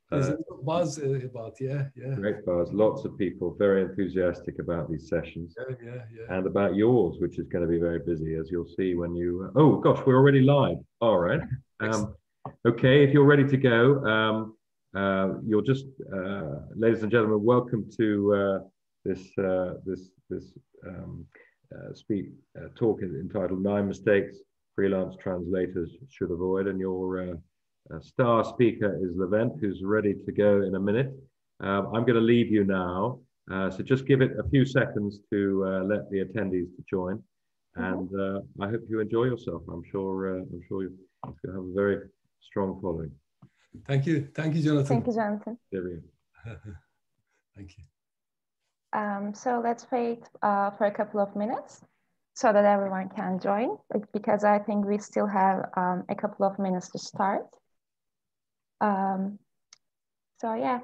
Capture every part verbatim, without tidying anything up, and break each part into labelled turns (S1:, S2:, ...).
S1: There's
S2: Uh,
S1: a buzz uh, about, yeah, yeah.
S2: Great buzz. Lots of people very enthusiastic about these sessions.
S1: Yeah, yeah, yeah.
S2: And about yours, which is going to be very busy, as you'll see when you. Uh, oh gosh, we're already live. All right. Um, okay, if you're ready to go, um, uh, you'll just, uh, ladies and gentlemen, welcome to uh, this uh, this this um, uh, speak uh, talk entitled Nine Mistakes Freelance Translators Should Avoid, and your uh, uh, star speaker is Levent, who's ready to go in a minute. Um, I'm going to leave you now. Uh, so just give it a few seconds to uh, let the attendees to join, and uh, I hope you enjoy yourself. I'm sure uh, I'm sure you have a very strong following.
S1: Thank you, thank you, Jonathan.
S3: Thank you, Jonathan.
S1: Thank you.
S3: Um, so let's wait uh, for a couple of minutes so that everyone can join, because I think we still have um, a couple of minutes to start. Um, so yeah.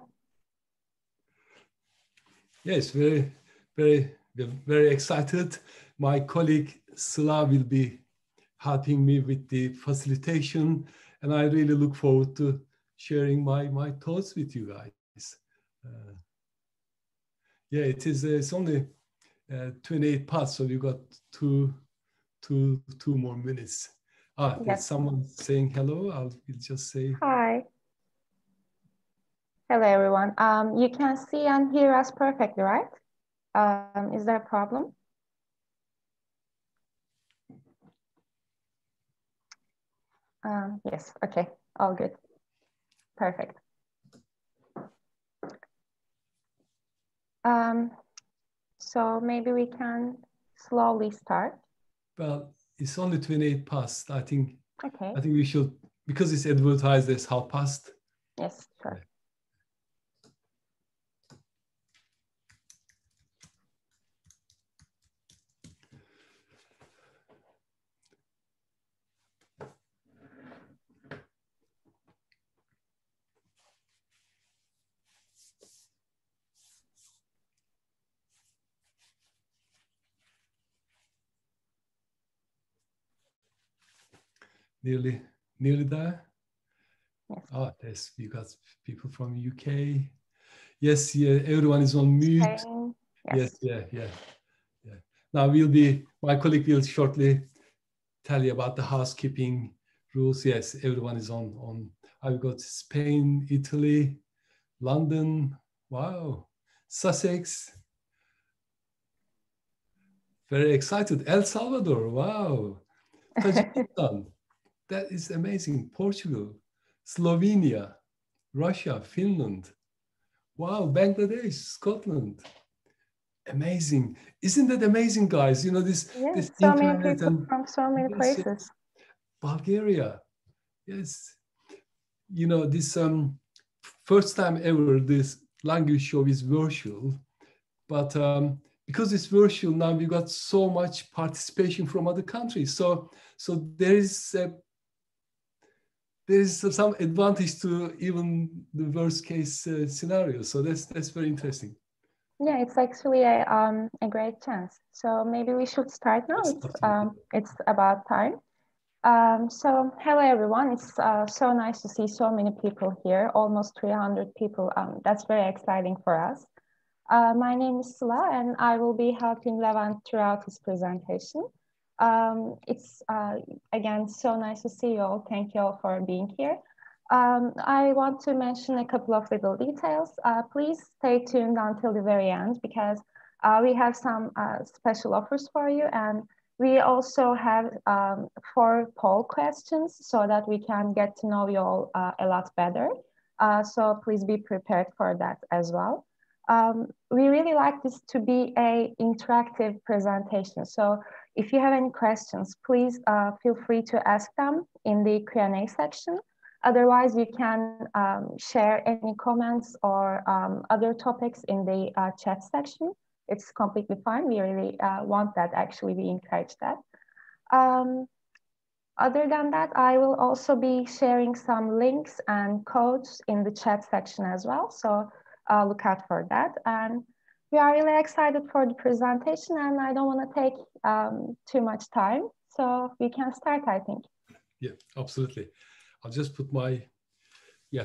S1: Yes, very, very, very excited. My colleague Sıla will be helping me with the facilitation, and I really look forward to sharing my, my thoughts with you guys. Uh, yeah, it is. Uh, it's only uh, twenty-eight past, so we got two, two, two more minutes. Ah,
S3: Yes.
S1: there's someone saying hello. I'll we'll just say
S3: hi. Hello, everyone. Um, you can see and hear us perfectly, right? Um, is there a problem? Um, yes, okay, all good. Perfect. Um, so maybe we can slowly start.
S1: Well, it's only twenty-eight past. I think.
S3: Okay.
S1: I think we should, because it's advertised as half past.
S3: Yes, sure.
S1: Yeah. Nearly, nearly there.
S3: Yes.
S1: Ah, there's we got people from U K. Yes, yeah, everyone is on mute.
S3: Spain.
S1: Yes. yes, yeah, yeah, yeah. Now we'll be. My colleague will shortly tell you about the housekeeping rules. Yes, everyone is on. On. I've got Spain, Italy, London. Wow, Sussex. Very excited. El Salvador. Wow. Tajikistan. That is amazing. Portugal, Slovenia, Russia, Finland. Wow, Bangladesh, Scotland. Amazing. Isn't that amazing, guys? You know, this,
S3: Yeah,
S1: this
S3: so
S1: internet
S3: many people
S1: and
S3: from so many
S1: yes,
S3: places.
S1: yes. Bulgaria. Yes. You know, this um, first time ever this language show is virtual, but um, because it's virtual now, we got so much participation from other countries. So, so there is a there is some advantage to even the worst case uh, scenario. So that's that's very interesting.
S3: Yeah, it's actually a um a great chance. So maybe we should start now.
S1: Yes,
S3: it's um it's about time. Um, so hello everyone. It's uh, so nice to see so many people here. Almost three hundred people. Um, that's very exciting for us. Uh, my name is Sıla, and I will be helping Levent throughout his presentation. Um, it's uh, again so nice to see you all. Thank you all for being here. Um, I want to mention a couple of little details. Uh, please stay tuned until the very end, because uh, we have some uh, special offers for you, and we also have um, four poll questions so that we can get to know you all uh, a lot better. Uh, so please be prepared for that as well. Um, we really like this to be a interactive presentation. So if you have any questions, please uh, feel free to ask them in the Q and A section. Otherwise, you can um, share any comments or um, other topics in the uh, chat section. It's completely fine. We really uh, want that, actually, we encourage that. Um, other than that, I will also be sharing some links and codes in the chat section as well. So uh, look out for that. And we are really excited for the presentation, and I don't want to take um, too much time. So we can start, I think.
S1: Yeah, absolutely. I'll just put my, yeah.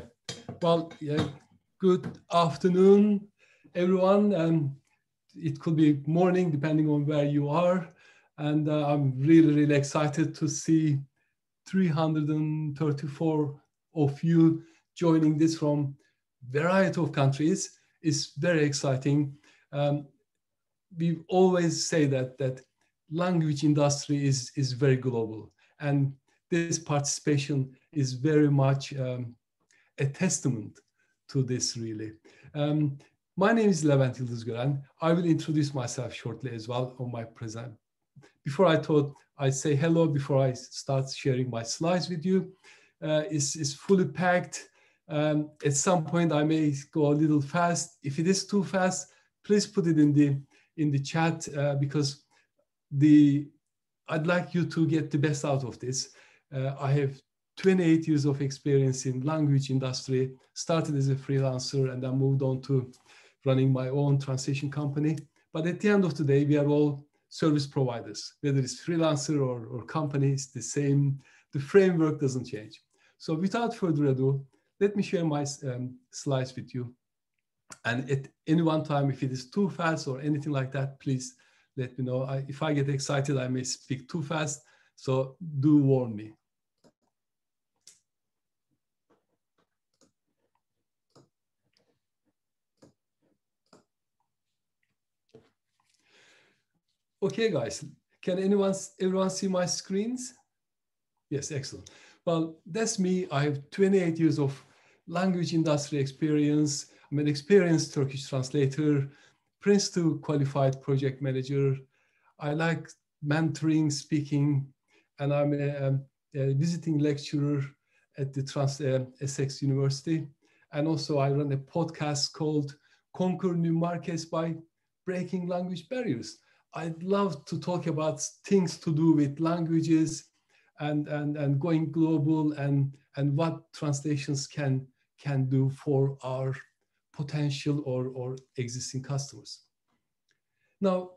S1: Well, yeah, good afternoon, everyone. And it could be morning, depending on where you are. And uh, I'm really, really excited to see three hundred thirty-four of you joining this from variety of countries. It's very exciting. Um, we always say that that language industry is, is very global. And this participation is very much um, a testament to this, really. Um, my name is Levent Yıldızgören. I will introduce myself shortly as well on my present. Before I thought I'd say hello before I start sharing my slides with you. Uh, it's, it's fully packed. Um, at some point I may go a little fast. If it is too fast, please put it in the in the chat uh, because the I'd like you to get the best out of this. Uh, I have twenty-eight years of experience in language industry, started as a freelancer and then moved on to running my own translation company. But at the end of the day, we are all service providers, whether it's freelancer or, or company, it's the same, the framework doesn't change. So without further ado, let me share my um, slides with you. And at any one time, if it is too fast or anything like that, please let me know. I, if I get excited, I may speak too fast, so do warn me. Okay, guys, can anyone, everyone see my screens? Yes, excellent. Well, that's me. I have twenty-eight years of language industry experience. I'm an experienced Turkish translator, Prince two qualified project manager. I like mentoring, speaking, and I'm a, a visiting lecturer at the Trans uh, Essex University. And also I run a podcast called Conquer New Markets by Breaking Language Barriers. I'd love to talk about things to do with languages and, and, and going global and, and what translations can, can do for our potential or, or existing customers. Now,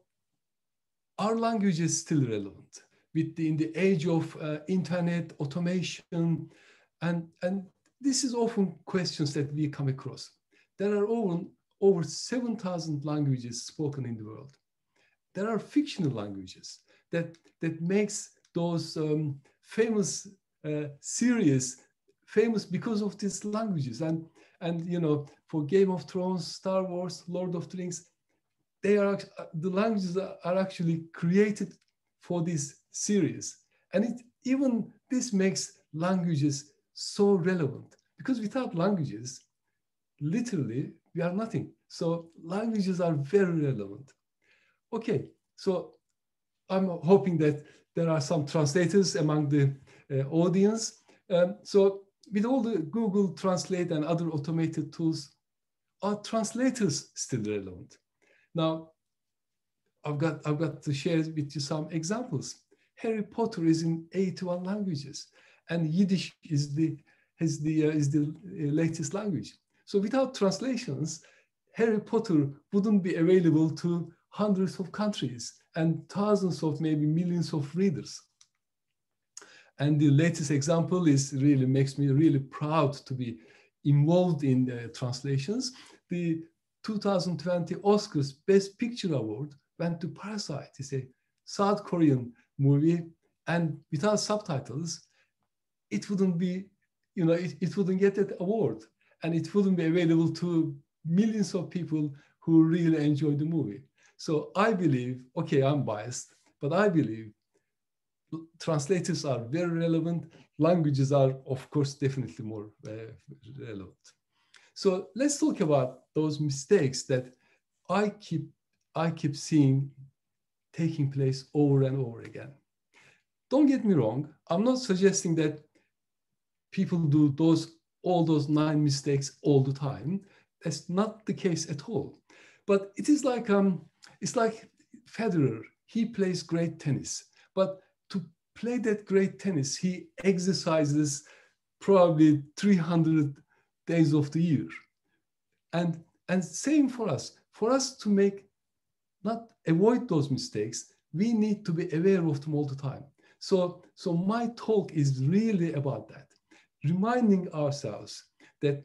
S1: our language is still relevant with the, in the age of uh, internet, automation, and, and this is often questions that we come across. There are over, over seven thousand languages spoken in the world. There are fictional languages that, that makes those um, famous uh, series famous because of these languages. And, and, you know, for Game of Thrones, Star Wars, Lord of the Rings, they are, the languages are actually created for this series. And it, even this makes languages so relevant because without languages, literally, we are nothing. So languages are very relevant. Okay, so I'm hoping that there are some translators among the uh, audience. Um, so with all the Google Translate and other automated tools, are translators still relevant? Now, I've got, I've got to share with you some examples. Harry Potter is in eighty-one languages, and Yiddish is the, is the, uh, is the latest language. So without translations, Harry Potter wouldn't be available to hundreds of countries and thousands of maybe millions of readers. And the latest example is really makes me really proud to be involved in the translations. The two thousand twenty Oscars Best Picture Award went to Parasite. It's a South Korean movie, and without subtitles, it wouldn't be, you know, it, it wouldn't get that award, and it wouldn't be available to millions of people who really enjoy the movie. So I believe, okay, I'm biased, but I believe translators are very relevant. Languages are, of course, definitely more uh, relevant. So let's talk about those mistakes that I keep, I keep seeing taking place over and over again. Don't get me wrong. I'm not suggesting that people do those, all those nine mistakes all the time. That's not the case at all. But it is like, um, it's like Federer. He plays great tennis, but to play that great tennis, he exercises probably three hundred days of the year. And, and same for us. For us to make, not avoid those mistakes, we need to be aware of them all the time. So, so my talk is really about that, reminding ourselves that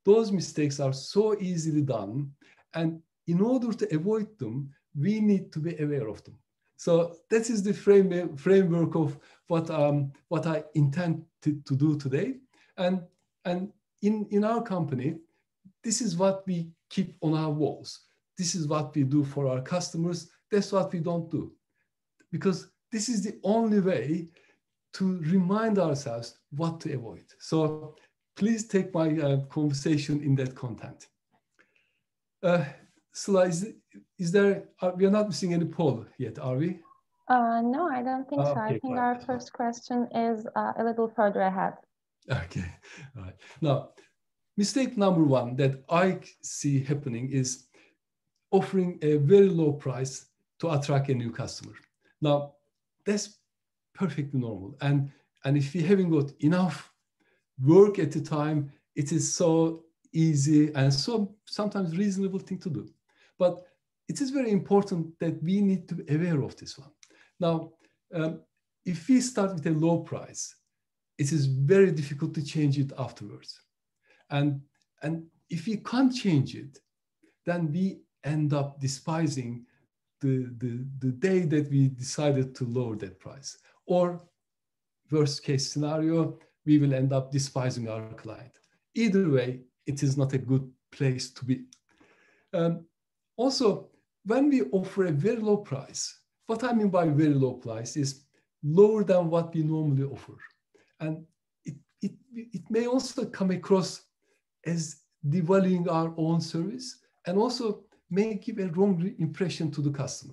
S1: those mistakes are so easily done. And in order to avoid them, we need to be aware of them. So that is the frame, framework of what, um, what I intend to, to do today. And, and in, in our company, this is what we keep on our walls. This is what we do for our customers. That's what we don't do. Because this is the only way to remind ourselves what to avoid. So please take my uh, conversation in that content. Uh, Sıla, is, is there, uh, we are not missing any poll yet, are we?
S3: Uh, no, I don't think
S1: oh,
S3: so.
S1: Okay,
S3: I think
S1: right.
S3: our first question is uh, a little further ahead.
S1: Okay, all right. Now, mistake number one that I see happening is offering a very low price to attract a new customer. Now, that's perfectly normal. And, and if we haven't got enough work at the time, it is so easy and so sometimes reasonable thing to do. But it is very important that we need to be aware of this one. Now, um, if we start with a low price, it is very difficult to change it afterwards. And, and if we can't change it, then we end up despising the, the, the day that we decided to lower that price. Or worst case scenario, we will end up despising our client. Either way, it is not a good place to be. Um, also, when we offer a very low price, what I mean by very low price is lower than what we normally offer. And it, it, it may also come across as devaluing our own service and also may give a wrong impression to the customer.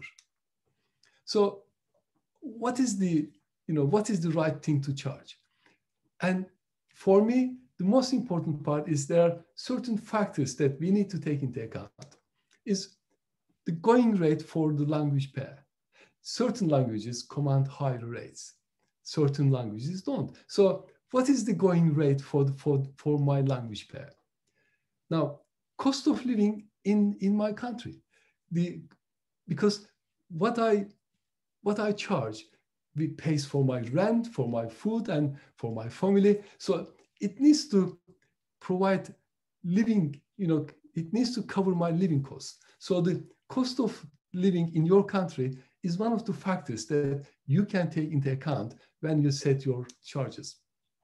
S1: So what is the, you know, what is the right thing to charge? And for me, the most important part is there are certain factors that we need to take into account. Is the going rate for the language pair. Certain languages command higher rates. Certain languages don't. So what is the going rate for, the, for, for my language pair? Now, cost of living in, in my country. The, because what I, what I charge, we pays for my rent, for my food, and for my family. So it needs to provide living, you know, it needs to cover my living costs. So the cost of living in your country is one of the factors that you can take into account when you set your charges.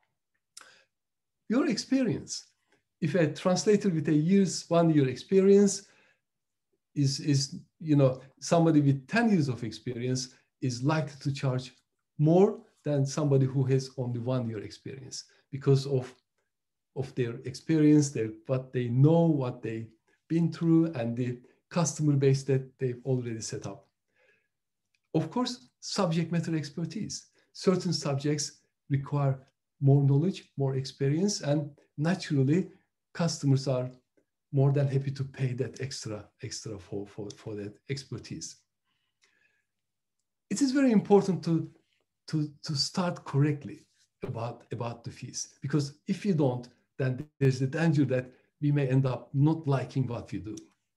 S1: Your experience. If a translator with a year's, one year experience is, is, you know, somebody with ten years of experience is likely to charge more than somebody who has only one year experience because of, of their experience, their, what they know, what they've been through, and the customer base that they've already set up. Of course, subject matter expertise. Certain subjects require more knowledge, more experience, and naturally, customers are more than happy to pay that extra, extra for, for, for that expertise. It is very important to, to, to start correctly about, about the fees, because if you don't, then there's the danger that we may end up not liking what we do.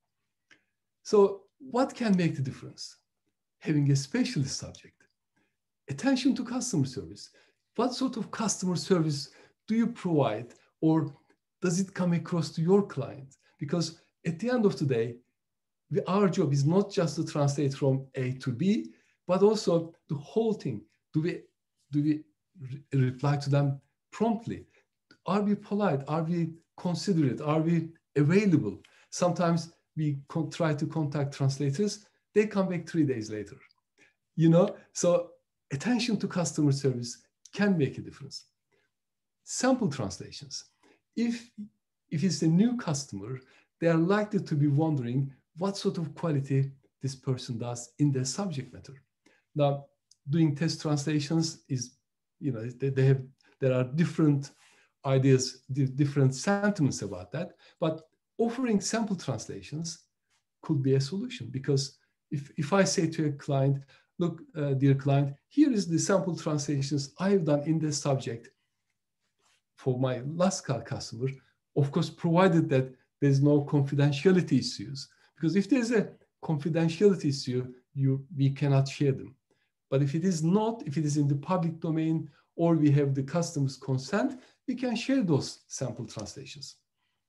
S1: So what can make the difference? Having a specialist subject, attention to customer service. What sort of customer service do you provide, or does it come across to your client? Because at the end of the day, we, our job is not just to translate from A to B, but also the whole thing. Do we, do we re reply to them promptly? Are we polite? Are we considerate? Are we available? Sometimes we try to contact translators, they come back three days later. You know, so attention to customer service can make a difference. Sample translations. If, if it's a new customer, they are likely to be wondering what sort of quality this person does in their subject matter. Now, doing test translations is, you know, they, they have, there are different ideas, different sentiments about that, but offering sample translations could be a solution, because if, if I say to a client, look, uh, dear client, here is the sample translations I've done in this subject for my last customer, of course, provided that there's no confidentiality issues, because if there's a confidentiality issue, you, we cannot share them. But if it is not, if it is in the public domain, or we have the customer's consent, we can share those sample translations.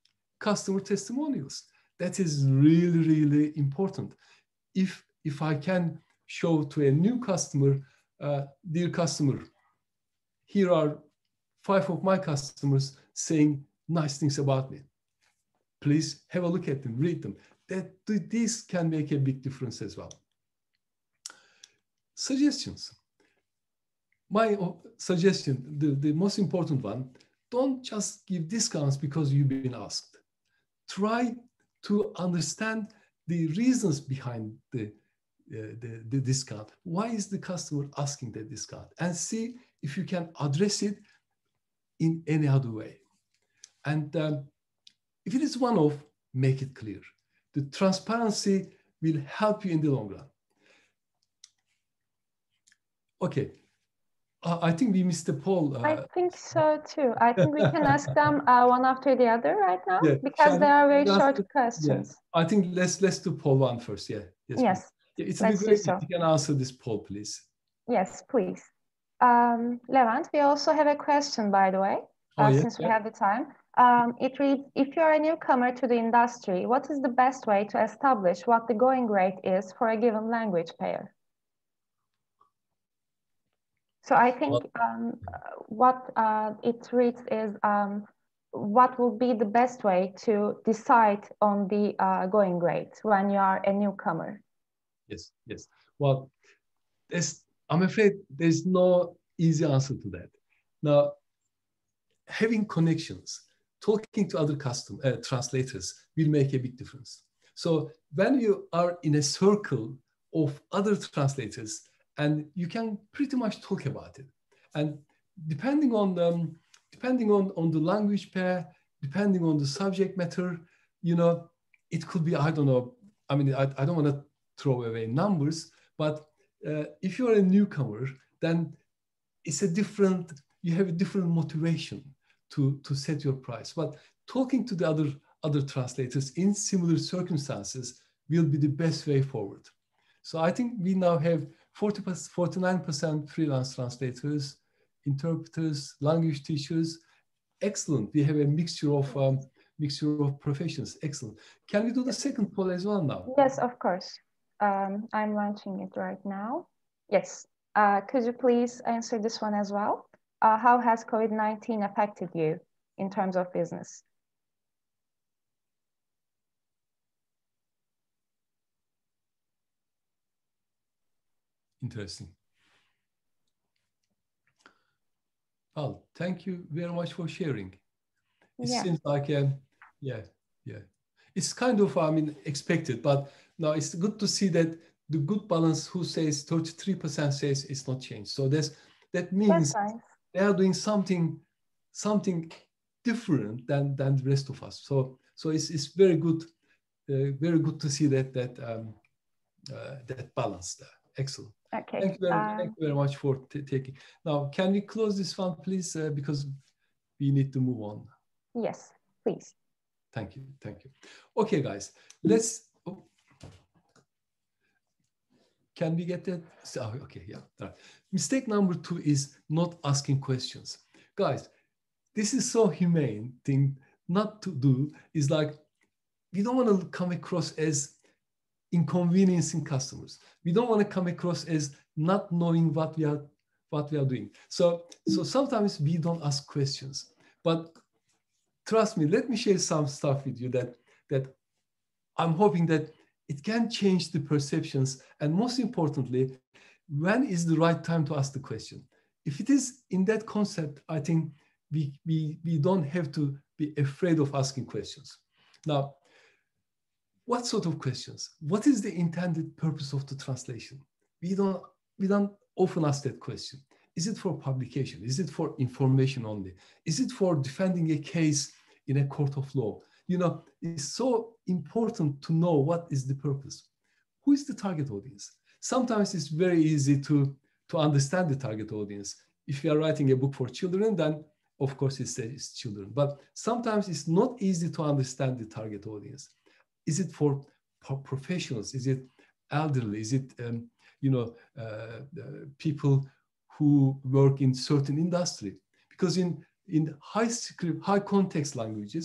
S1: customer testimonials. That is really, really important. If, if I can show to a new customer, uh, dear customer, here are five of my customers saying nice things about me. Please have a look at them, read them. That this can make a big difference as well. Suggestions. My suggestion, the, the most important one, don't just give discounts because you've been asked. Try to understand the reasons behind the, uh, the, the discount. Why is the customer asking the discount? And see if you can address it in any other way. And um, if it is one-off, make it clear. The transparency will help you in the long run. Okay. Uh, I think we missed the poll. Uh,
S3: I think so too. I think we can ask them uh, one after the other right now,
S1: yeah.
S3: because
S1: Shall
S3: they are very short
S1: the,
S3: questions.
S1: Yeah. I think let's let's do poll one first. Yeah. Yes.
S3: Yes.
S1: Yeah, it's
S3: let's
S1: be great
S3: do so.
S1: if you can answer this poll, please.
S3: Yes, please. Um, Levent, we also have a question, by the way, uh,
S1: oh, yeah?
S3: since we
S1: yeah.
S3: have the time. Um, it reads, if you're a newcomer to the industry, what is the best way to establish what the going rate is for a given language pair? So I think um, what uh, it reads is, um, what will be the best way to decide on the uh, going rate when you are a newcomer?
S1: Yes, yes. Well, there's, I'm afraid there's no easy answer to that. Now, having connections, talking to other custom uh, translators will make a big difference. So when you are in a circle of other translators, and you can pretty much talk about it. And depending on the, depending on, on the language pair, depending on the subject matter, you know, it could be, I don't know, I mean, I, I don't want to throw away numbers, but uh, if you're a newcomer, then it's a different, you have a different motivation to, to set your price. But talking to the other, other translators in similar circumstances will be the best way forward. So I think we now have forty, forty-nine percent freelance translators, interpreters, language teachers. Excellent. We have a mixture of um, mixture of professions. Excellent. Can we do the second poll as well now?
S3: Yes, of course. Um, I'm launching it right now. Yes. Uh, could you please answer this one as well? Uh, how has COVID nineteen affected you in terms of business?
S1: Interesting. Well, thank you very much for sharing. It
S3: yeah.
S1: seems like, a, yeah, yeah. It's kind of, I mean, expected, but no, it's good to see that the good balance who says thirty-three percent says it's not changed. So that's, that means
S3: that's nice.
S1: They are doing something, something different than, than the rest of us. So, so it's, it's very good, uh, very good to see that, that, um, uh, that balance there. Excellent.
S3: Okay.
S1: Thank you very,
S3: um,
S1: thank you very much for taking. Now, can we close this one, please? Uh, because we need to move on.
S3: Yes, please.
S1: Thank you. Thank you. Okay, guys, let's. Oh. Can we get that? Oh, okay, yeah. Right. Mistake number two is not asking questions. Guys, this is so humane thing not to do. Is like, we don't want to come across as inconveniencing customers. We don't want to come across as not knowing what we are, what we are doing. So, so sometimes we don't ask questions, but trust me, let me share some stuff with you that, that I'm hoping that it can change the perceptions. And most importantly, when is the right time to ask the question? If it is in that concept, I think we, we, we don't have to be afraid of asking questions. Now, what sort of questions? What is the intended purpose of the translation? We don't, we don't often ask that question. Is it for publication? Is it for information only? Is it for defending a case in a court of law? You know, it's so important to know what is the purpose. Who is the target audience? Sometimes it's very easy to, to understand the target audience. If you are writing a book for children, then of course it says children. But sometimes it's not easy to understand the target audience. Is it for professionals? Is it elderly? Is it um, you know uh, uh, people who work in certain industry? Because in in high script, high context languages,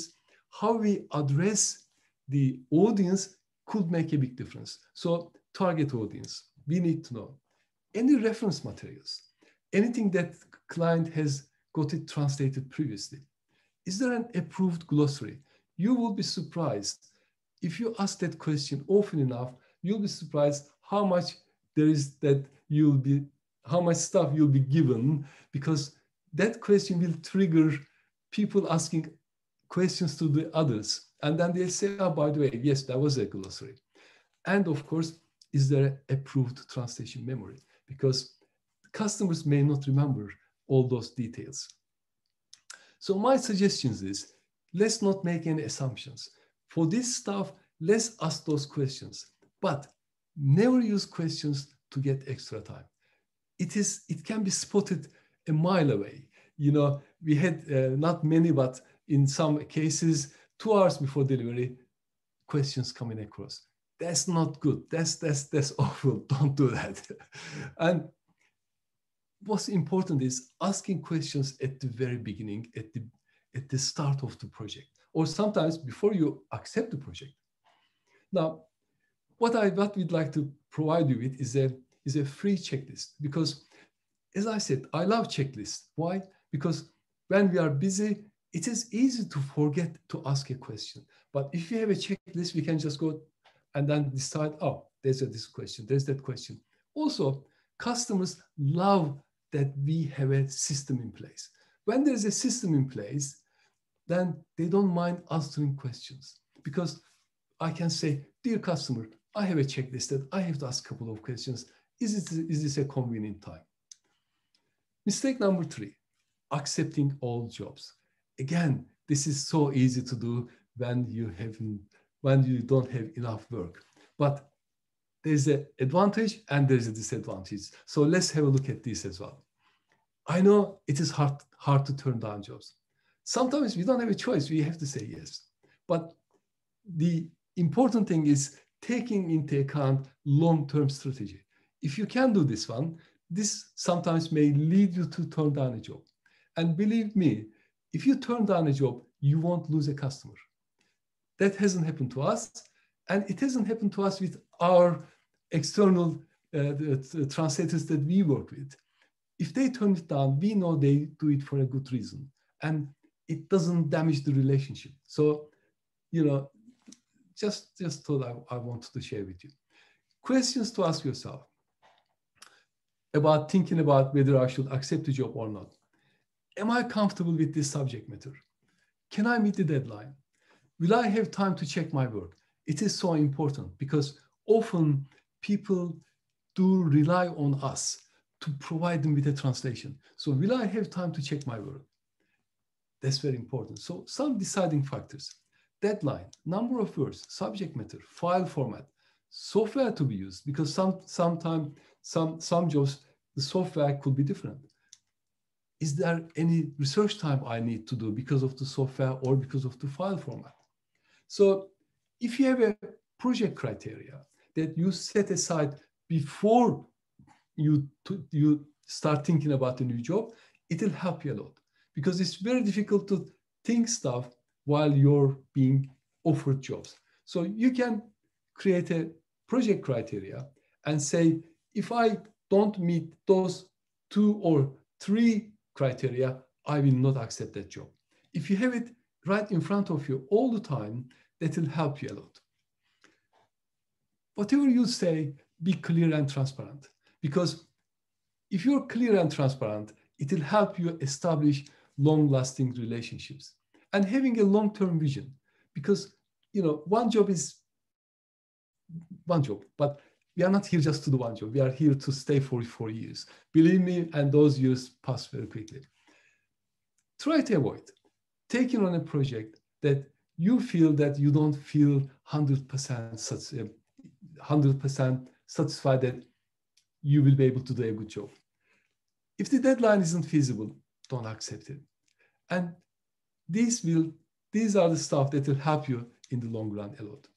S1: how we address the audience could make a big difference. So target audience, we need to know. Any reference materials, anything that client has got it translated previously. Is there an approved glossary? You will be surprised. If you ask that question often enough, you'll be surprised how much there is that you'll be, how much stuff you'll be given, because that question will trigger people asking questions to the others. And then they'll say, oh, by the way, yes, that was a glossary. And of course, is there approved translation memory? Because customers may not remember all those details. So my suggestions is, let's not make any assumptions. For this stuff, let's ask those questions, but never use questions to get extra time. It is, it can be spotted a mile away. You know, we had uh, not many, but in some cases, two hours before delivery, questions coming across. That's not good. That's, that's, that's awful. Don't do that. And what's important is asking questions at the very beginning, at the, at the start of the project, or sometimes before you accept the project. Now, what, I, what we'd like to provide you with is a, is a free checklist, because as I said, I love checklists. Why? Because when we are busy, it is easy to forget to ask a question. But if you have a checklist, we can just go and then decide, oh, there's a, this question, there's that question. Also, customers love that we have a system in place. When there's a system in place, then they don't mind answering questions, because I can say, dear customer, I have a checklist that I have to ask a couple of questions. Is, it, is this a convenient time? Mistake number three, accepting all jobs. Again, this is so easy to do when you haven't, when you don't have enough work. But there's an advantage and there's a disadvantage. So let's have a look at this as well. I know it is hard, hard to turn down jobs. Sometimes we don't have a choice, we have to say yes. But the important thing is taking into account long-term strategy. If you can do this one, this sometimes may lead you to turn down a job. And believe me, if you turn down a job, you won't lose a customer. That hasn't happened to us, and it hasn't happened to us with our external uh, the, the translators that we work with. If they turn it down, we know they do it for a good reason, and it doesn't damage the relationship. So, you know, just, just thought I, I wanted to share with you. Questions to ask yourself about thinking about whether I should accept the job or not. Am I comfortable with this subject matter? Can I meet the deadline? Will I have time to check my work? It is so important, because often people do rely on us to provide them with a translation. So will I have time to check my work? That's very important. So some deciding factors: deadline, number of words, subject matter, file format, software to be used, because some sometime some some jobs the software could be different. Is there any research time I need to do because of the software or because of the file format? So if you have a project criteria that you set aside before you, you start thinking about a new job, it will help you a lot, because it's very difficult to think stuff while you're being offered jobs. So you can create a project criteria and say, if I don't meet those two or three criteria, I will not accept that job. If you have it right in front of you all the time, that will help you a lot. Whatever you say, be clear and transparent, because if you're clear and transparent, it will help you establish long-lasting relationships and having a long-term vision, because, you know, one job is one job, but we are not here just to do one job. We are here to stay for four years. Believe me, and those years pass very quickly. Try to avoid taking on a project that you feel that you don't feel one hundred percent satisfied that you will be able to do a good job. If the deadline isn't feasible, don't accept it. And these will, these are the stuff that will help you in the long run a lot.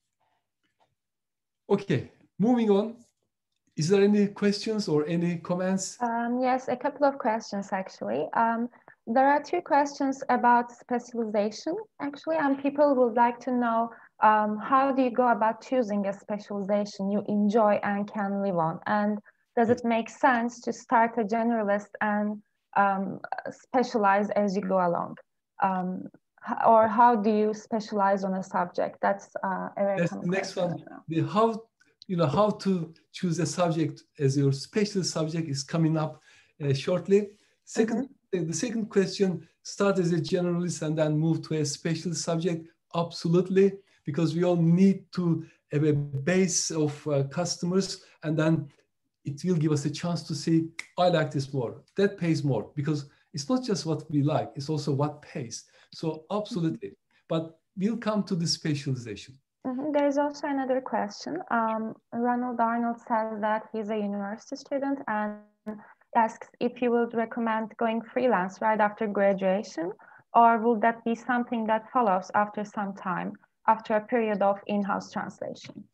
S1: Okay, moving on. Is there any questions or any comments?
S3: Um, yes, a couple of questions actually. Um, There are two questions about specialization, actually, and people would like to know um, how do you go about choosing a specialization you enjoy and can live on? And does it make sense to start a generalist and um, specialize as you go along? Um, or how do you specialize on a subject? That's uh, a very
S1: That's
S3: common
S1: the next
S3: question.
S1: one. The how, you know, how to choose a subject as your special subject is coming up uh, shortly. Second, mm-hmm. The second question, start as a generalist and then move to a special subject. Absolutely, because we all need to have a base of uh, customers, and then it will give us a chance to say, I like this more, that pays more, because it's not just what we like, it's also what pays. So absolutely, mm-hmm. But we'll come to the specialization.
S3: Mm-hmm. There's also another question. Um, Ronald Arnold says that he's a university student and asks if you would recommend going freelance right after graduation, or will that be something that follows after some time, after a period of in-house translation?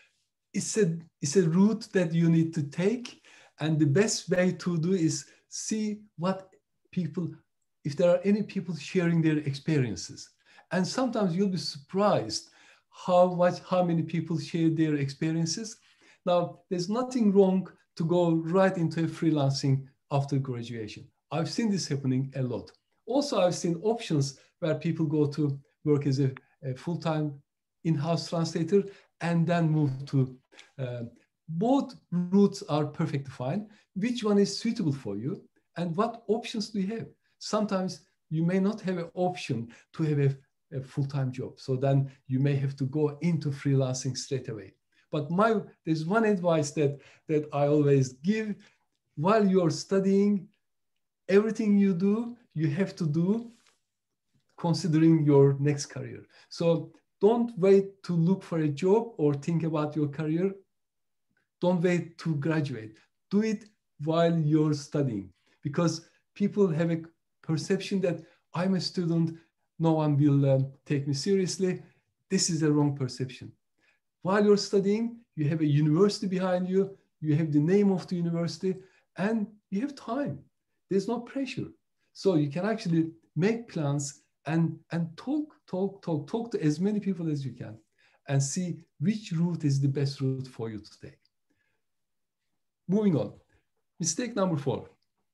S1: It's a, it's a route that you need to take, and the best way to do is see what people, if there are any people sharing their experiences. And sometimes you'll be surprised how much, how many people share their experiences. Now, there's nothing wrong to go right into a freelancing after graduation. I've seen this happening a lot. Also, I've seen options where people go to work as a, a full-time in-house translator and then move to, uh, both routes are perfectly fine. Which one is suitable for you and what options do you have? Sometimes you may not have an option to have a, a full-time job. So then you may have to go into freelancing straight away. But my, there's one advice that, that I always give. While you're studying, everything you do, you have to do considering your next career. So don't wait to look for a job or think about your career. Don't wait to graduate. Do it while you're studying, because people have a perception that I'm a student, no one will um, take me seriously. This is a wrong perception. While you're studying, you have a university behind you, you have the name of the university, and you have time. There's no pressure. So you can actually make plans and, and talk, talk, talk, talk to as many people as you can and see which route is the best route for you to take. Moving on. Mistake number four,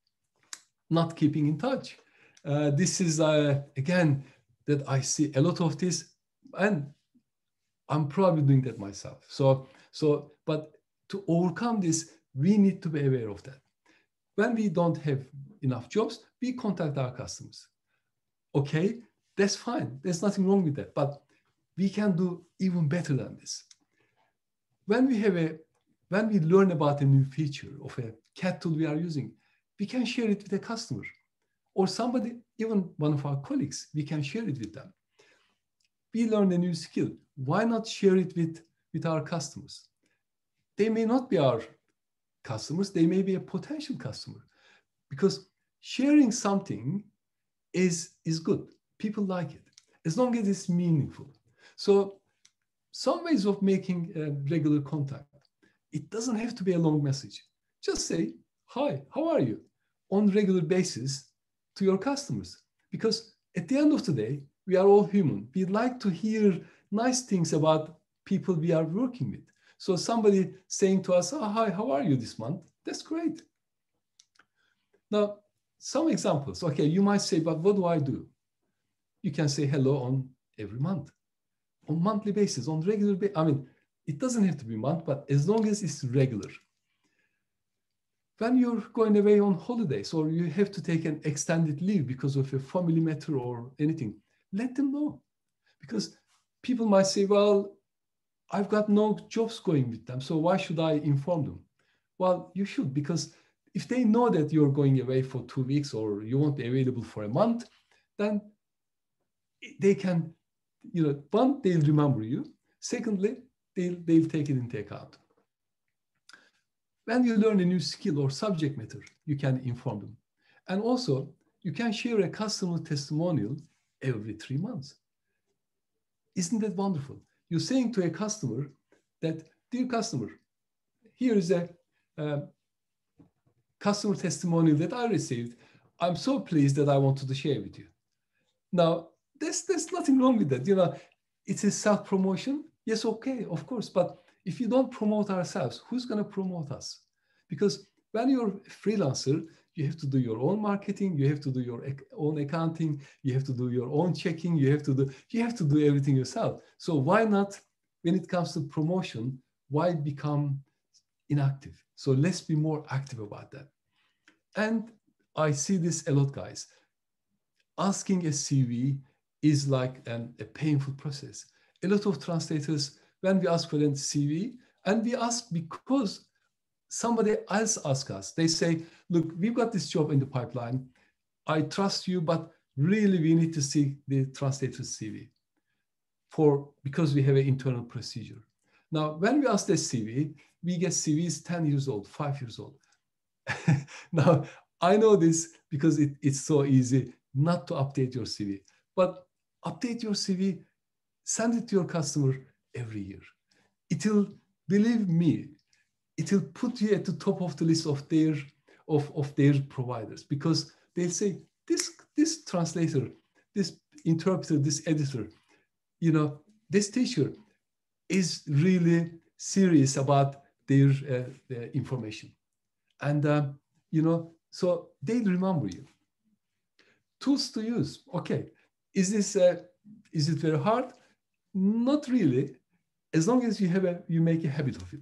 S1: not keeping in touch. Uh, this is, uh, again, that I see a lot of this, and I'm probably doing that myself. So, so, but to overcome this, we need to be aware of that. When we don't have enough jobs, we contact our customers. Okay, that's fine. There's nothing wrong with that, but we can do even better than this. When we have a, when we learn about a new feature of a C A D tool we are using, we can share it with a customer or somebody, even one of our colleagues, we can share it with them. We learned a new skill. Why not share it with, with our customers? They may not be our customers, they may be a potential customer, because sharing something is, is good. People like it, as long as it's meaningful. So some ways of making a regular contact. It doesn't have to be a long message. Just say, hi, how are you? On a regular basis to your customers. Because at the end of the day, we are all human. We'd like to hear nice things about people we are working with. So somebody saying to us, oh, hi, how are you this month? That's great. Now, some examples. Okay, you might say, but what do I do? You can say hello on every month, on monthly basis, on regular basis. I mean, it doesn't have to be month, but as long as it's regular. When you're going away on holidays or you have to take an extended leave because of a family matter or anything, let them know. Because people might say, well, I've got no jobs going with them, so why should I inform them? Well, you should, because if they know that you're going away for two weeks or you won't be available for a month, then they can, you know, one, they'll remember you. Secondly, they'll, they'll take it into account. When you learn a new skill or subject matter, you can inform them. And also, you can share a customer testimonial every three months. Isn't that wonderful? You're saying to a customer that, dear customer, here is a uh, customer testimonial that I received. I'm so pleased that I wanted to share with you. Now, there's, there's nothing wrong with that. You know, it's a self-promotion. Yes, okay, of course. But if you don't promote ourselves, who's going to promote us? Because when you're a freelancer, you have to do your own marketing, you have to do your own accounting, you have to do your own checking, you have to do, you have to do everything yourself. So why not, when it comes to promotion, why become inactive? So let's be more active about that. And I see this a lot, guys. Asking a C V is like an, a painful process. A lot of translators, when we ask for a C V, and we ask because somebody else asks us, they say, look, we've got this job in the pipeline. I trust you, but really we need to see the translator's C V for, because we have an internal procedure. Now, when we ask the C V, we get C Vs ten years old, five years old. Now, I know this because it, it's so easy not to update your C V, but update your C V, send it to your customer every year. It'll, believe me, it'll put you at the top of the list of their, of, of their providers, because they'll say, this, this translator, this interpreter, this editor, you know, this teacher is really serious about their, uh, their information. And, uh, you know, so they remember you. Tools to use. Okay. Is this, uh, is it very hard? Not really. As long as you have a, you make a habit of it.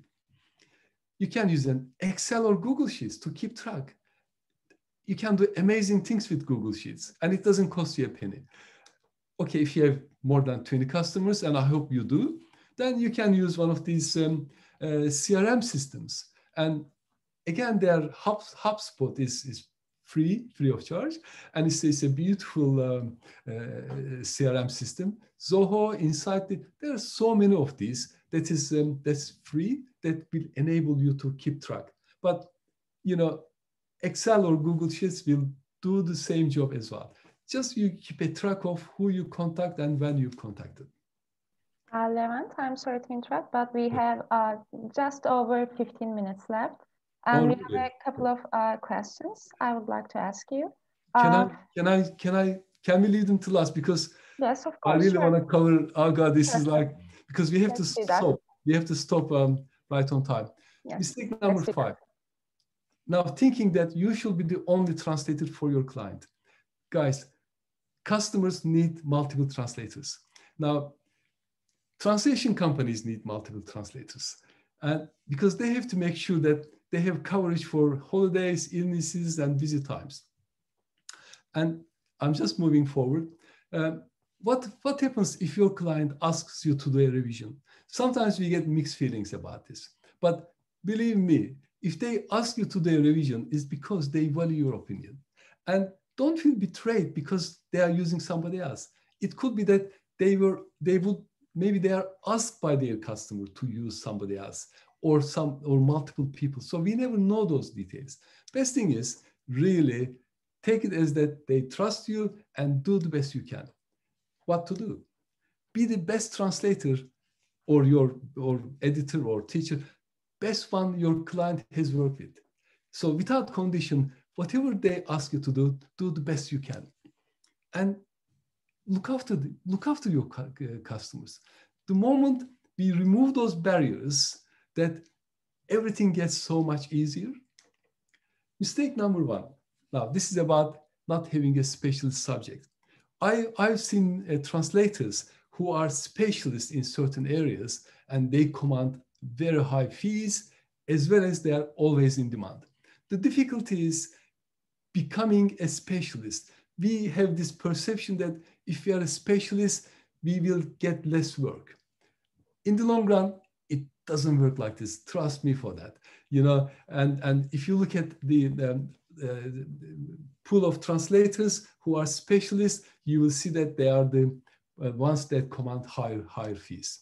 S1: You can use an Excel or Google Sheets to keep track. You can do amazing things with Google Sheets, and it doesn't cost you a penny. Okay, if you have more than twenty customers, and I hope you do, then you can use one of these um, uh, C R M systems. And again, their Hub, HubSpot is, is free, free of charge, and it's, it's a beautiful um, uh, C R M system. Zoho, Insight, there are so many of these that is um, that's free, that will enable you to keep track. But you know, Excel or Google Sheets will do the same job as well. Just you keep a track of who you contact and when you contacted.
S3: Uh, Levent, I'm sorry to interrupt, but we have uh, just over fifteen minutes left. And oh, we really? have a couple of uh, questions I would like to ask you.
S1: Can
S3: uh,
S1: I, can I, can I, can we leave them to last? Because
S3: yes, of course,
S1: I really
S3: sure.
S1: want to cover, oh God, this sure. is like, because we have
S3: Let's
S1: to stop. We have to stop um, right on time. Yes. Mistake number Let's five. Now, thinking that you should be the only translator for your client. Guys, customers need multiple translators. Now, translation companies need multiple translators, and because they have to make sure that they have coverage for holidays, illnesses, and busy times. And I'm just moving forward. Uh, what, what happens if your client asks you to do a revision? Sometimes we get mixed feelings about this, but believe me, if they ask you to do a revision, it's because they value your opinion. And don't feel betrayed because they are using somebody else. It could be that they were, they would, maybe they are asked by their customer to use somebody else or some, or multiple people. So we never know those details. Best thing is really take it as that they trust you and do the best you can. What to do? Be the best translator or your, or editor or teacher, best one your client has worked with. So without condition, whatever they ask you to do, do the best you can. And look after, the, look after your customers. The moment we remove those barriers, that everything gets so much easier. Mistake number one. Now, this is about not having a specialist subject. I, I've seen uh, translators who are specialists in certain areas, and they command very high fees, as well as they are always in demand. The difficulty is becoming a specialist. We have this perception that if we are a specialist, we will get less work. In the long run, it doesn't work like this. Trust me for that. You know, and, and if you look at the, the, uh, the pool of translators who are specialists, you will see that they are the uh, ones that command higher, higher fees.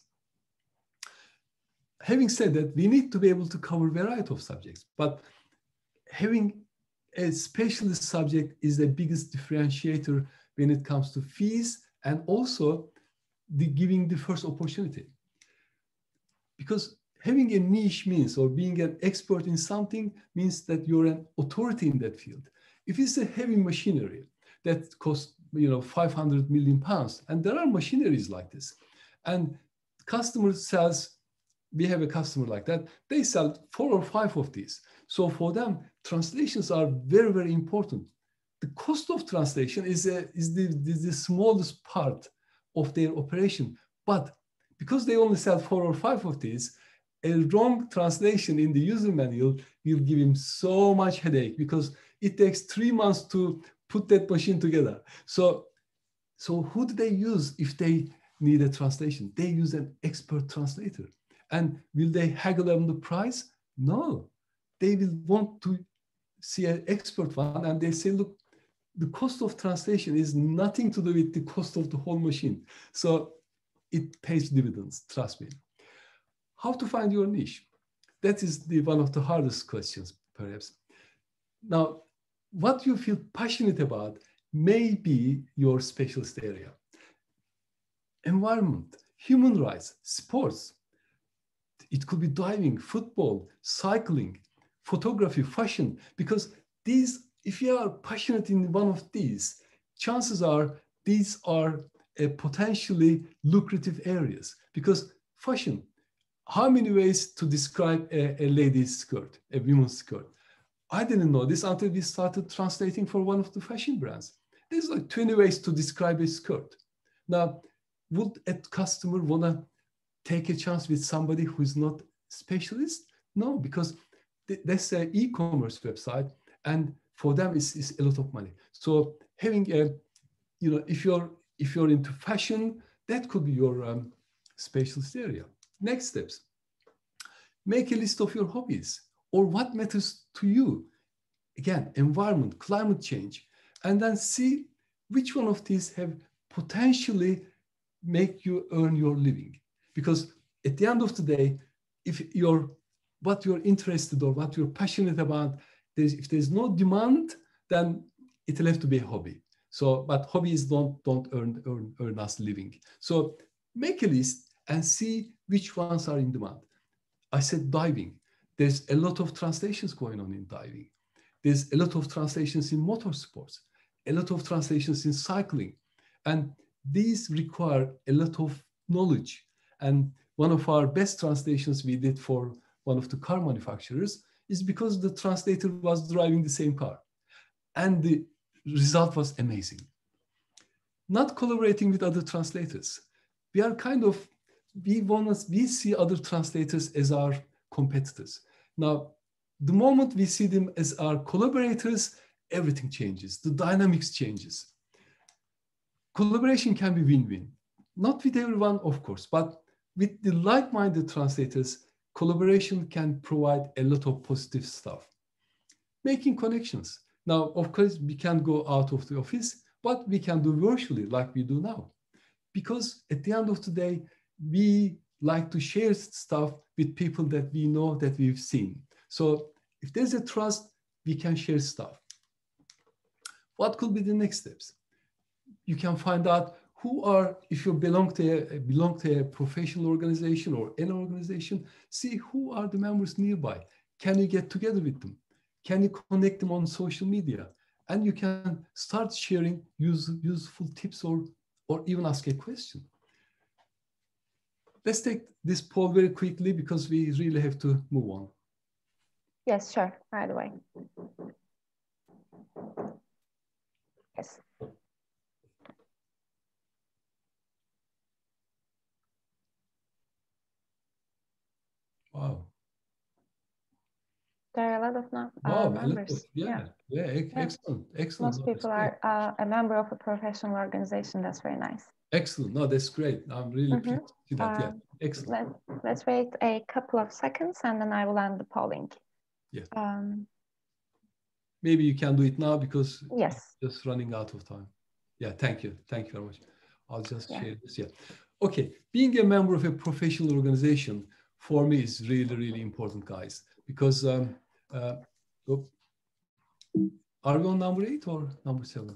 S1: Having said that, we need to be able to cover a variety of subjects, but having a specialist subject is the biggest differentiator when it comes to fees and also the giving the first opportunity. Because having a niche means, or being an expert in something means that you're an authority in that field. if it's a heavy machinery that costs, you know, five hundred million pounds, and there are machineries like this, and customer sells, we have a customer like that, they sell four or five of these. So for them, translations are very, very important. The cost of translation is, a, is the, the, the smallest part of their operation. But because they only sell four or five of these, a wrong translation in the user manual will give him so much headache, because it takes three months to put that machine together. So, so who do they use if they need a translation? They use an expert translator. And will they haggle on the price? No, they will want to see an expert one, and they say, look, the cost of translation is nothing to do with the cost of the whole machine. So it pays dividends, trust me. How to find your niche? That is the, one of the hardest questions, perhaps. Now, what you feel passionate about may be your specialist area. Environment, human rights, sports. It could be diving, football, cycling, photography, fashion, because these, if you are passionate in one of these, chances are these are uh, potentially lucrative areas. Because fashion, how many ways to describe a, a lady's skirt, a woman's skirt? I didn't know this until we started translating for one of the fashion brands. There's like twenty ways to describe a skirt. Now, would a customer want to take a chance with somebody who is not specialist? No, because th that's an e-commerce website, and for them it's, it's a lot of money. So having a, you know, if you're if you're into fashion, that could be your um, specialist area. Next steps: make a list of your hobbies or what matters to you. Again, environment, climate change, and then see which one of these have potentially make you earn your living. Because at the end of the day, if you're what you're interested or what you're passionate about, there's, if there's no demand, then it'll have to be a hobby. So, but hobbies don't don't earn earn, earn us living. So make a list and see which ones are in demand. I said diving. There's a lot of translations going on in diving. There's a lot of translations in motorsports, a lot of translations in cycling, and these require a lot of knowledge. And one of our best translations we did for one of the car manufacturers is because the translator was driving the same car. And the result was amazing. Not collaborating with other translators. We are kind of, we want to, we see other translators as our competitors. Now, the moment we see them as our collaborators, everything changes. The dynamics changes. Collaboration can be win-win. Not with everyone, of course, but with the like-minded translators, collaboration can provide a lot of positive stuff. Making connections. Now, of course, we can't go out of the office, but we can do virtually like we do now. Because at the end of the day, we like to share stuff with people that we know, that we've seen. So if there's a trust, we can share stuff. What could be the next steps? You can find out who are, if you belong to a, belong to a professional organization or an organization, see who are the members nearby. Can you get together with them? Can you connect them on social media? And you can start sharing use, useful tips or, or even ask a question. Let's take this poll very quickly because we really have to move on.
S3: Yes, sure, right away. Yes.
S1: Wow.
S3: There are a lot of uh,
S1: wow,
S3: members.
S1: Of, yeah, yeah, yeah,
S3: yeah,
S1: excellent, excellent.
S3: Most
S1: no,
S3: people are uh, a member of a professional organization. That's very nice.
S1: Excellent. No, that's great. I'm really mm-hmm. pleased to see that. Uh, yeah, excellent.
S3: Let, let's wait a couple of seconds and then I will end the polling.
S1: Yeah.
S3: Um,
S1: Maybe you can do it now because
S3: yes,
S1: it's just running out of time. Yeah, thank you. Thank you very much. I'll just
S3: yeah.
S1: share this. Yeah. Okay. Being a member of a professional organization for me is really, really important, guys, because um, uh, oh, are we on number eight or number seven?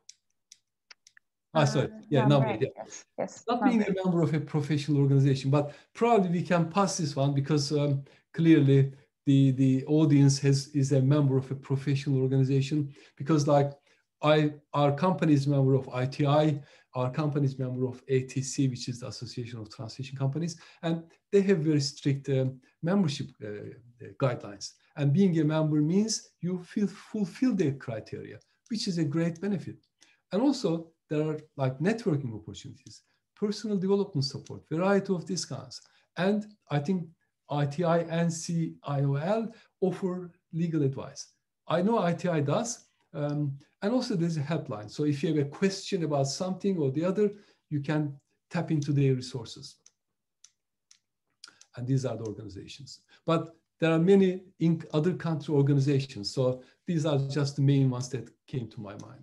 S1: Ah, sorry. Yeah, number, number eight. Yeah.
S3: Yes, yes,
S1: Not being a member of a professional organization, but probably we can pass this one because um, clearly the, the audience has, is a member of a professional organization, because like I, our company is a member of I T I, our company is a member of A T C, which is the Association of Translation Companies, and they have very strict uh, membership uh, guidelines. And being a member means you feel, fulfill their criteria, which is a great benefit. And also there are like networking opportunities, personal development support, variety of discounts. And I think I T I and C I O L offer legal advice. I know I T I does, um, and also there's a helpline. So if you have a question about something or the other, you can tap into their resources. And these are the organizations. But there are many in other country organizations. So these are just the main ones that came to my mind.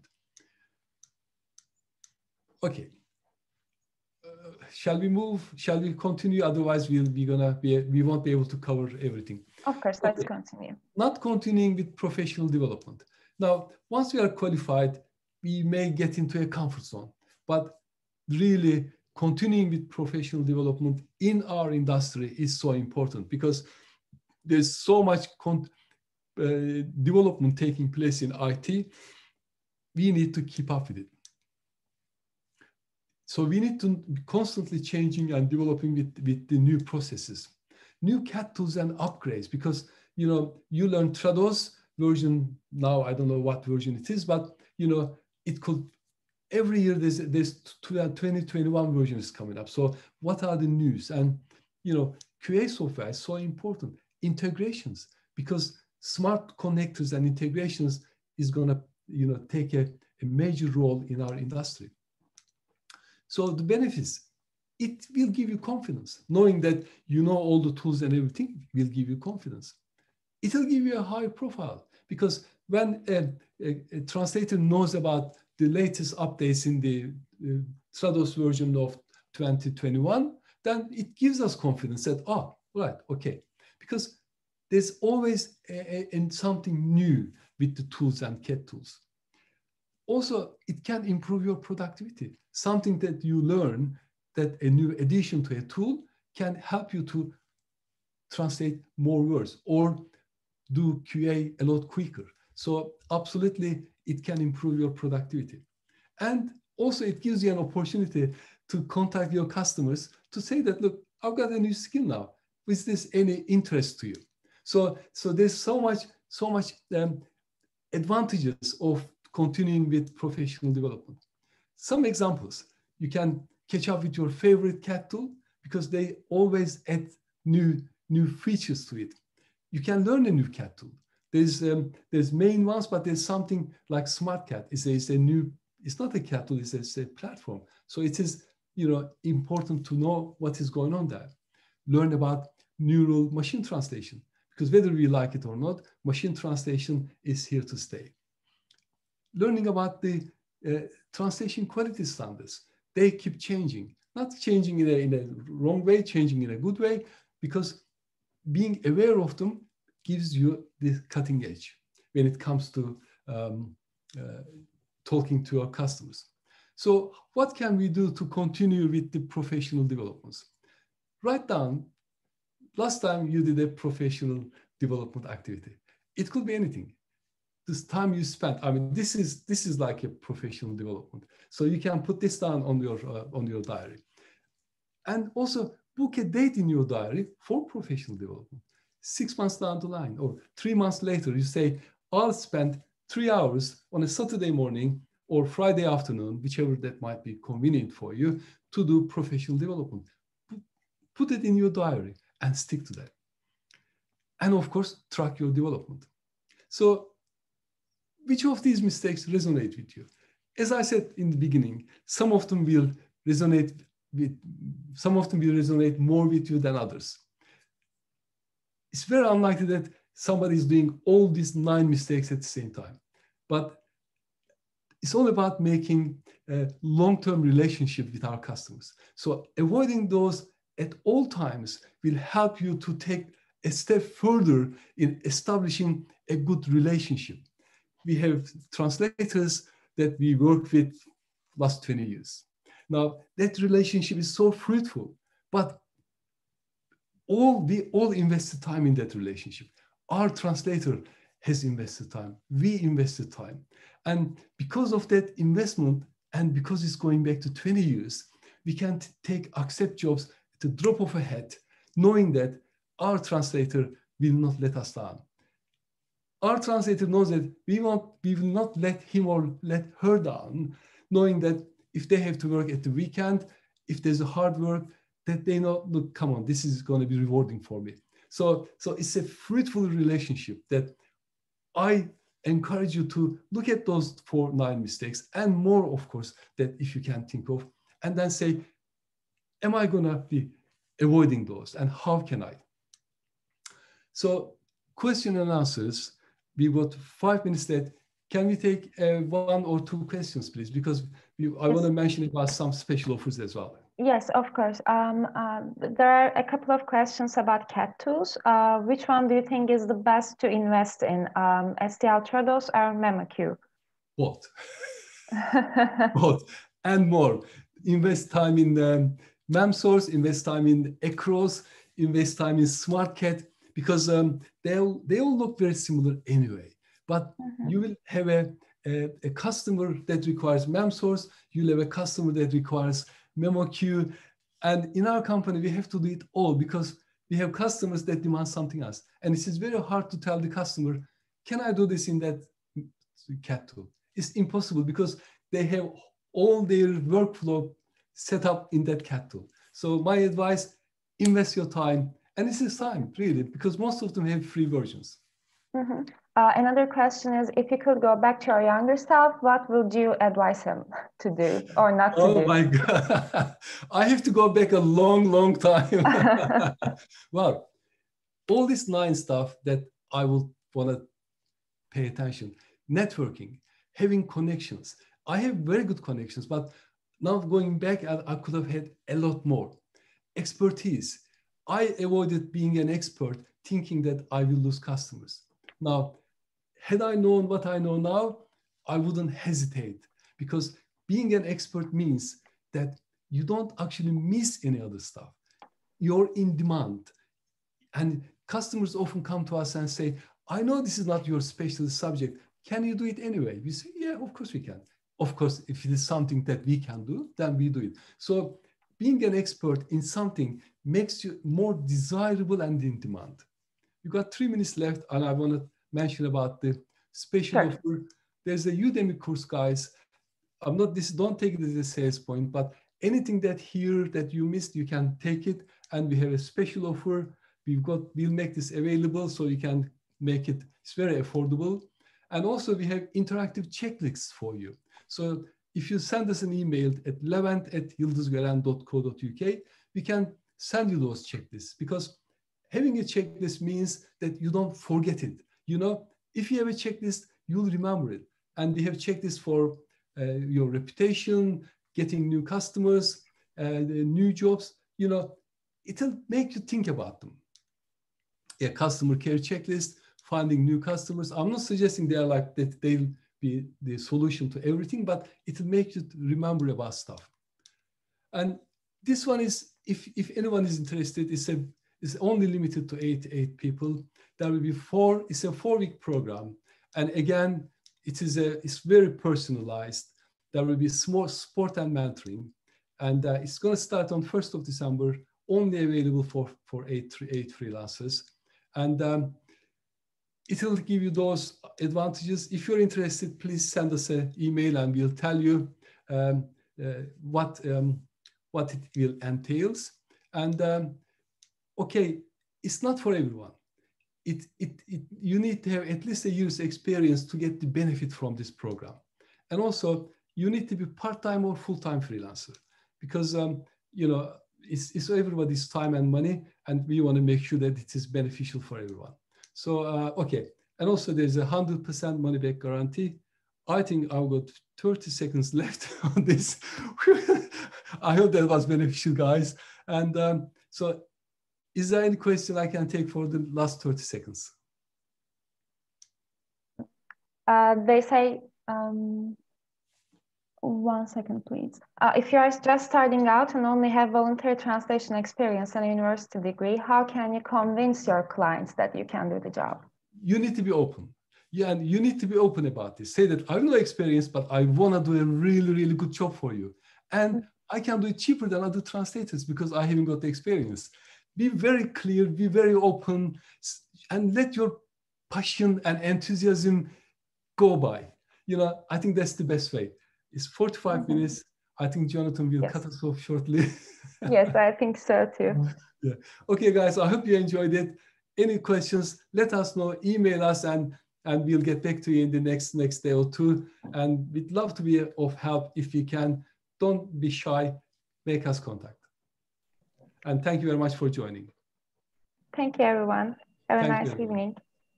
S1: Okay. Uh, shall we move? Shall we continue? Otherwise, we'll be gonna be, we won't be able to cover everything.
S3: Of course, let's okay. continue.
S1: Not continuing with professional development. Now, once we are qualified, we may get into a comfort zone, but really continuing with professional development in our industry is so important, because there's so much con uh, development taking place in I T. We need to keep up with it. So we need to be constantly changing and developing with, with the new processes, new C A D tools and upgrades, because, you know, you learn Trados version now, I don't know what version it is, but, you know, it could, every year there's, there's twenty twenty-one versions coming up. So what are the news? And, you know, Q A software is so important. Integrations, because smart connectors and integrations is going to, you know, take a, a major role in our industry. So the benefits, it will give you confidence. Knowing that you know all the tools and everything will give you confidence. It will give you a high profile, because when a, a, a translator knows about the latest updates in the uh, Trados version of twenty twenty-one, then it gives us confidence that, oh, right, okay. Because there's always a, a, something new with the tools and C A D tools. Also, it can improve your productivity. Something that you learn, that a new addition to a tool can help you to translate more words or do Q A a lot quicker. So absolutely, it can improve your productivity. And also it gives you an opportunity to contact your customers to say that, look, I've got a new skill now. Is this any interest to you? So, so there's so much, so much um, advantages of continuing with professional development. Some examples, you can catch up with your favorite C A D tool because they always add new, new features to it. You can learn a new C A D tool. There's, um, there's main ones, but there's something like SmartCAD. It's a, it's a new, it's not a C A D tool, it's a, it's a platform. So it is, you know, important to know what is going on there. Learn about neural machine translation, because whether we like it or not, machine translation is here to stay. Learning about the uh, translation quality standards. They keep changing, not changing in a, in a wrong way, changing in a good way, because being aware of them gives you the cutting edge when it comes to um, uh, talking to our customers. So what can we do to continue with the professional developments? Write down, last time you did a professional development activity. It could be anything. This time you spent, I mean, this is, this is like a professional development. So you can put this down on your, uh, on your diary. And also book a date in your diary for professional development. Six months down the line or three months later, you say, I'll spend three hours on a Saturday morning or Friday afternoon, whichever that might be convenient for you, to do professional development. Put it in your diary and stick to that. And of course, track your development. So which of these mistakes resonate with you? As I said in the beginning, some of them will resonate with, some of them will resonate more with you than others. It's very unlikely that somebody is doing all these nine mistakes at the same time. But it's all about making a long-term relationship with our customers. So avoiding those at all times will help you to take a step further in establishing a good relationship. We have translators that we work with last twenty years. Now, that relationship is so fruitful, but all we all invested time in that relationship. our translator has invested time. We invested time. And because of that investment, and because it's going back to twenty years, we can take accept jobs at the drop of a hat, knowing that our translator will not let us down. Our translator knows that we, won't, we will not let him or let her down, knowing that if they have to work at the weekend, if there's a hard work, that they know, look, come on, this is going to be rewarding for me. So, so it's a fruitful relationship that I encourage you to look at those four, nine mistakes and more, of course, that if you can think of, and then say, am I going to be avoiding those and how can I? So question and answers, we got five minutes left. Can we take uh, one or two questions, please? Because we, I yes. want to mention about some special offers as well.
S3: Yes, of course. Um, uh, there are a couple of questions about cat tools. Uh, which one do you think is the best to invest in, um, S T L Trados or MemoQ?
S1: Both. Both and more. Invest time in um, MemSource, invest time in Acros, invest time in SmartCat, because um, they all, they all look very similar anyway. But mm-hmm. you will have a, a, a customer that requires MemSource, you'll have a customer that requires MemoQ, and in our company, we have to do it all because we have customers that demand something else. And it is very hard to tell the customer, can I do this in that cat tool? It's impossible because they have all their workflow set up in that cat tool. So my advice, invest your time. And this is time, really, because most of them have free versions.
S3: Mm-hmm. Uh, another question is, if you could go back to your younger self, what would you advise him to do or not to
S1: oh
S3: do?
S1: Oh my God, I have to go back a long, long time. Well, all this nine stuff that I would want to pay attention. Networking, having connections. I have very good connections, but now going back, I, I could have had a lot more. Expertise. I avoided being an expert thinking that I will lose customers. Now, had I known what I know now, I wouldn't hesitate, because being an expert means that you don't actually miss any other stuff. You're in demand. And customers often come to us and say, I know this is not your specialist subject. Can you do it anyway? We say, yeah, of course we can. Of course, if it is something that we can do, then we do it. So being an expert in something makes you more desirable and in demand. You got three minutes left, and I want to mention about the special sure. offer. There's a Udemy course, guys. I'm not this. Don't take it as a sales point, but anything that here that you missed, you can take it. And we have a special offer. We've got. We'll make this available so you can make it. It's very affordable, and also we have interactive checklists for you. So if you send us an email at levent at yıldızgören dot co dot uk, we can send you those checklists, because having a checklist means that you don't forget it. You know, if you have a checklist, you'll remember it. And we have checklists for uh, your reputation, getting new customers, uh, new jobs. You know, it'll make you think about them. A customer care checklist, finding new customers. I'm not suggesting they are like that they'll be the solution to everything, but it'll make you remember about stuff. And this one is, if, if anyone is interested, it's, a, it's only limited to eight, eight people. There will be four, it's a four week program. And again, it is a, it's very personalized. There will be small support and mentoring. And uh, it's gonna start on first of December, only available for, for eight, eight freelancers. And um, it will give you those advantages. If you're interested, please send us an email and we'll tell you um, uh, what, um, what it will entails. And um, okay, it's not for everyone. It, it, it, you need to have at least a year's experience to get the benefit from this program. And also, you need to be part-time or full-time freelancer, because um, you know, it's, it's everybody's time and money, and we want to make sure that it is beneficial for everyone. So, uh, okay. And also there's a one hundred percent money back guarantee. I think I've got thirty seconds left on this. I hope that was beneficial, guys. And um, so is there any question I can take for the last thirty seconds?
S3: Uh, they say, um, one second, please. Uh, if you are just starting out and only have voluntary translation experience and a university degree, how can you convince your clients that you can do the job?
S1: you need to be open. Yeah, and you need to be open about this. Say that I have no experience, but I want to do a really, really good job for you. And I can do it cheaper than other translators because I haven't got the experience. Be very clear, be very open, and let your passion and enthusiasm go by. You know, I think that's the best way. It's forty-five mm-hmm. minutes. I think Jonathan will yes. cut us off shortly.
S3: Yes, I think so too.
S1: Yeah. Okay, guys, I hope you enjoyed it. Any questions, let us know, email us, and, and we'll get back to you in the next, next day or two. And we'd love to be of help if you can. Don't be shy, make us contact. And thank you very much for joining.
S3: Thank you, everyone. Have a
S1: thank
S3: nice
S1: you,
S3: evening.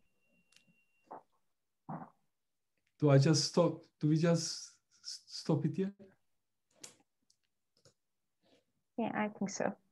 S1: Do I just stop? Do we just stop it here?
S3: Yeah, I think so.